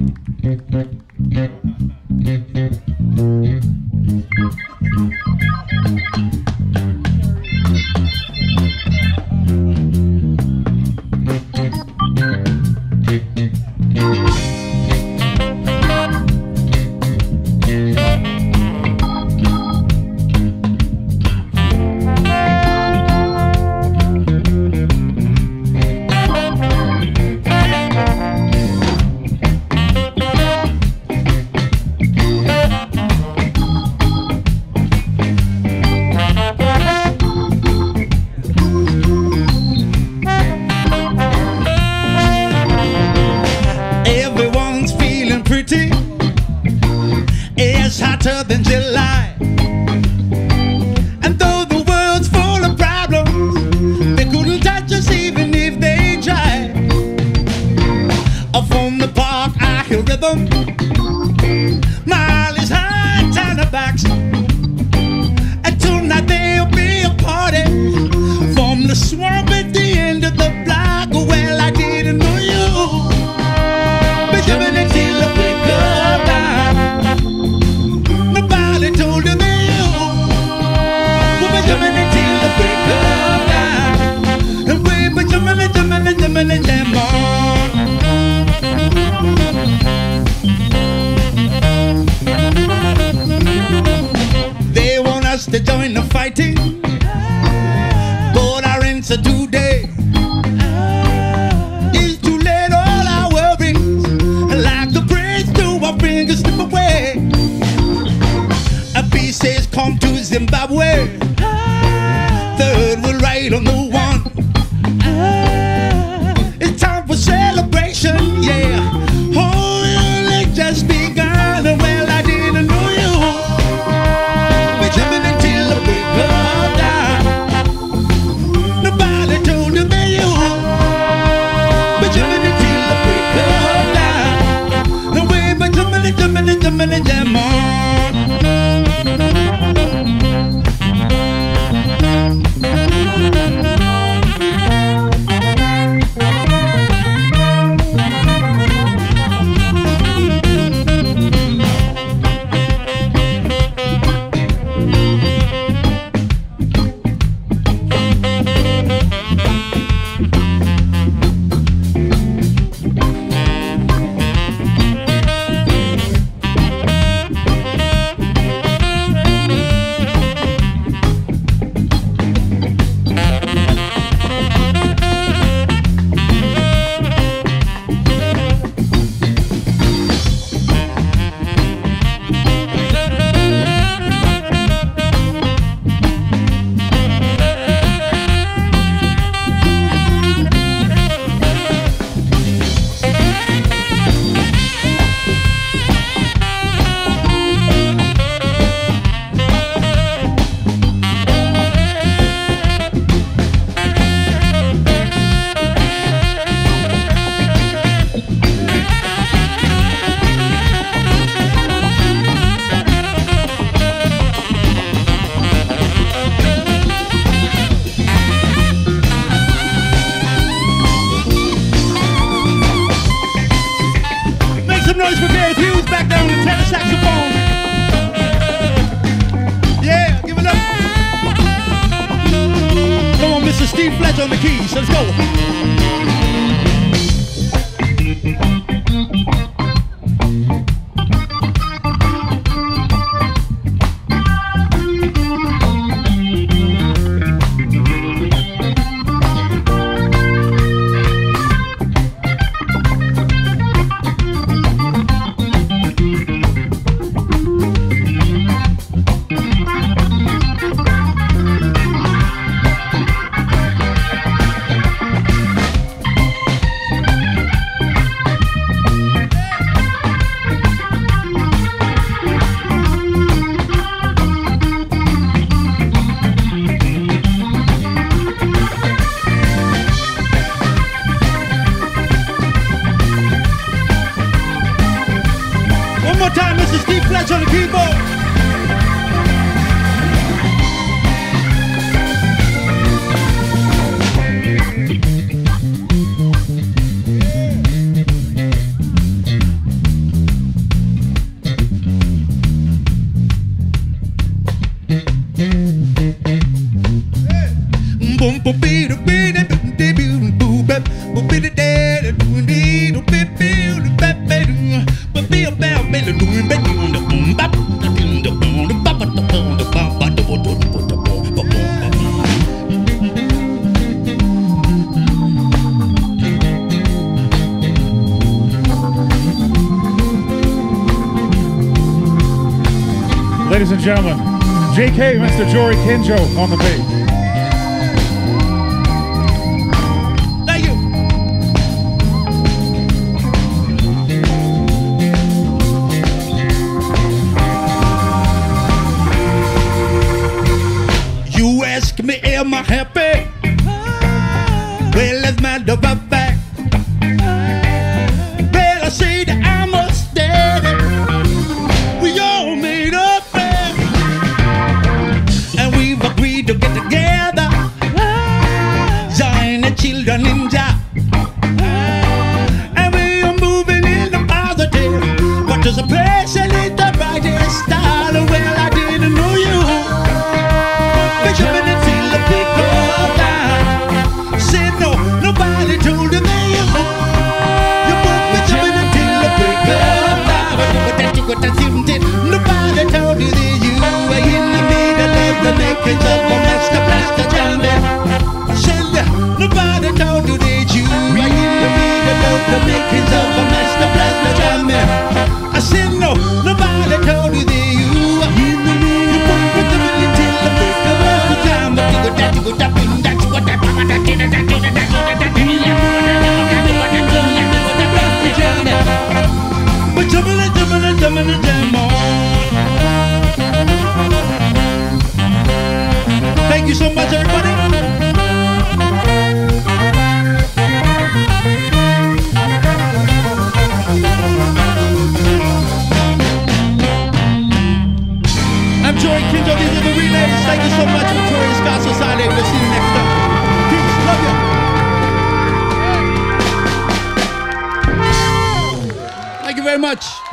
Than July, and though the world's full of problems, they couldn't touch us even if they tried. From the park I hear rhythm, Miley's high tenor backs, and tonight there'll be a party from the swamp at the end of the block. Well, I didn't know you, but you've been until the break of dawn. Nobody told you that you were jumping until the break of dawn. And we were jumping them on. They want us to join the fighting, but our answer today is to let all our worries, like the braids to our fingers, slip away. Pieces come to Zimbabwe, third will ride on the one. It's time for celebration, yeah. Oh, it just begun. Well, I didn't know you, but jumping until the break of dawn. Nobody told you that you, but jumping until the break of dawn. The way, but jumping them on. On the keys, let's go. On the keyboard. Ladies and gentlemen, JK, Mr. Jory Kinjo on the bass. Thank you. You ask me, am I happy? Well, as a matter of fact, well, I say that I'm a steady. We all made up, and we've agreed to get together, join the children in job, and we are moving in the positive, but there's a person in the brightest star. Well, I didn't know you, but you've been until the big of time. Said no, nobody told you that you won't be jumping until the break of time. But that's you did. Nobody told you that you were in the middle of the makings of a master blaster jammy. Said nobody told you that you were in the middle of the makings of a master blaster jammy. I said no, nobody told you that you were in the middle of the makings until the break of time. But you got that, that's what that. But jam on. Thank you so much, everybody. I'm Jory Kinjo, these are the Relays. Thank you so much for touring Scott Society. We'll see you next time. Peace, love you. Thank you very much.